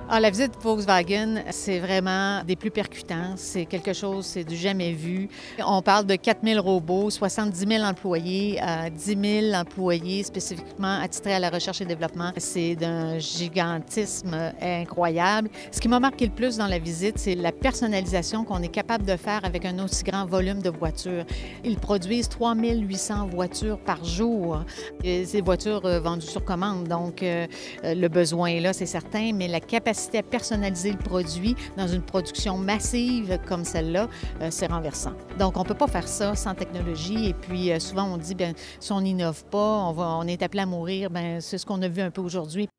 Ah, la visite Volkswagen, c'est vraiment des plus percutants. C'est quelque chose, c'est du jamais vu. On parle de 4 000 robots, 70 000 employés, 10 000 employés spécifiquement attitrés à la recherche et développement. C'est d'un gigantisme incroyable. Ce qui m'a marqué le plus dans la visite, c'est la personnalisation qu'on est capable de faire avec un aussi grand volume de voitures. Ils produisent 3 800 voitures par jour. Et ces voitures vendues sur commande, donc le besoin est là, c'est certain, mais la capacité à personnaliser le produit dans une production massive comme celle-là, c'est renversant. Donc, on ne peut pas faire ça sans technologie. Et puis, souvent, on dit, bien, si on n'innove pas, on est appelé à mourir. Bien, c'est ce qu'on a vu un peu aujourd'hui.